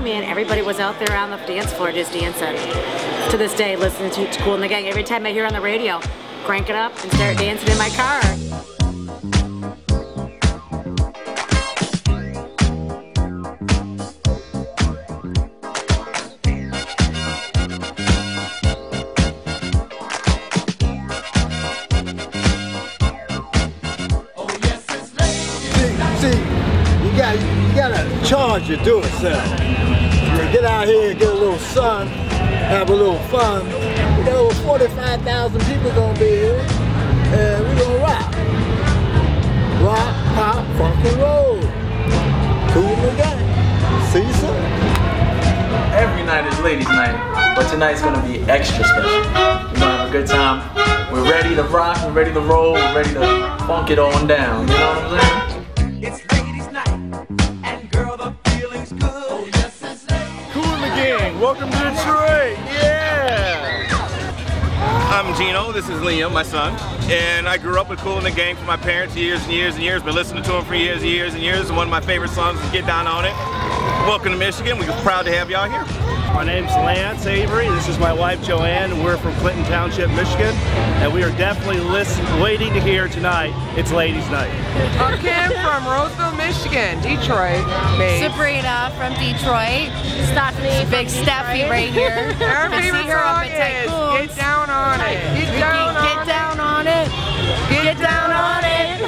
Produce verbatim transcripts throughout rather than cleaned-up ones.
man, everybody was out there on the dance floor just dancing. To this day, listening to, to Kool and the Gang. Every time I hear on the radio, crank it up and start dancing in my car. See, you got you got a charge to do it, sir. You get out here and get a little sun, have a little fun. We got over forty-five thousand people gonna be here, and we're gonna rock. Rock, pop, funk and roll. Kool and the Gang. See you soon. Every night is ladies' night, but tonight's gonna be extra special. We're gonna have a good time. We're ready to rock, we're ready to roll, we're ready to funk it on down. You know what I'm saying? It's ladies' night, and girl, the feeling's good. Oh, yes, it's ladies. Kool and the Gang, welcome to Detroit, yeah! I'm Gino, this is Liam, my son, and I grew up with Kool and the Gang from my parents years and years and years, been listening to them for years and years and years, and one of my favorite songs is Get Down On It. Welcome to Michigan, we're proud to have y'all here. My name's Lance Avery, this is my wife Joanne, we're from Clinton Township, Michigan, and we are definitely listen, waiting to hear tonight, it's Ladies' Night. I'm Kim from Roseville, Michigan, Detroit. Babe. Sabrina from Detroit. Stephanie, big Steffi right here. Our favorite song is Get Down On It. Get down on Get down on it. Get down on it.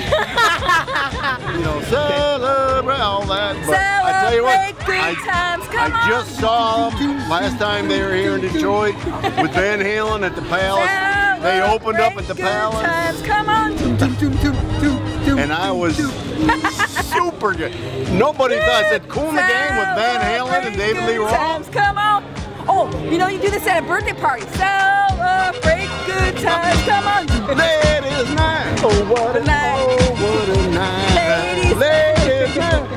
You know, celebrate all that. But I tell you what, I, times, come I just saw them last time they were here in Detroit with Van Halen at the Palace. They opened up at the Palace. Times, come on. And I was super good. Nobody thought I said Kool and the Gang with Van Halen and David Lee Roth. Times, come on. Oh, you know you do this at a birthday party. Celebrate good times, come on. Ladies' night. Oh, what a night. Oh, what a night. Ladies' Ladies' night.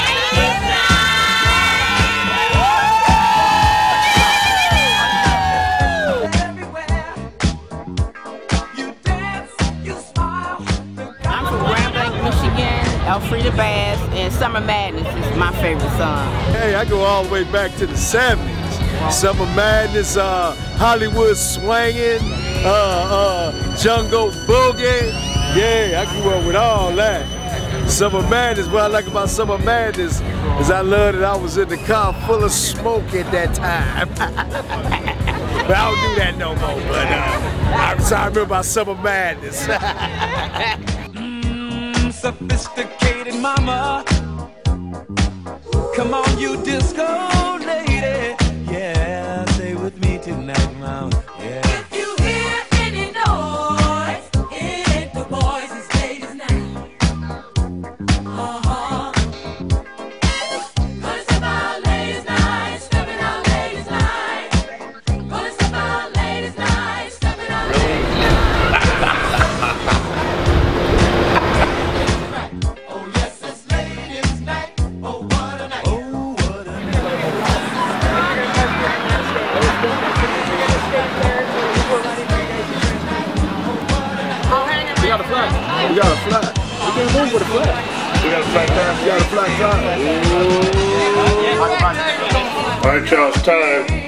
Elfrida Bass and Summer Madness is my favorite song. Hey, I go all the way back to the seventies. Summer Madness, uh, Hollywood Swinging, uh, uh, Jungle Boogie. Yeah, I grew up with all that. Summer Madness, what I like about Summer Madness is I love that I was in the car full of smoke at that time. But I don't do that no more, but uh, I'm sorry, I remember about Summer Madness. Sophisticated mama, come on, you disco lady, yeah, stay with me tonight, mama, yeah. If you hear any noise, hit the boys, it's ladies' night. Uh-huh. Gonna step out ladies' night, stepping out ladies' night. Gonna step out ladies' night, stepping out ladies' night. We got a flag. We got a flag. We can't move with a flag. We got a flag time. We got a flag time. All right, y'all, it's time.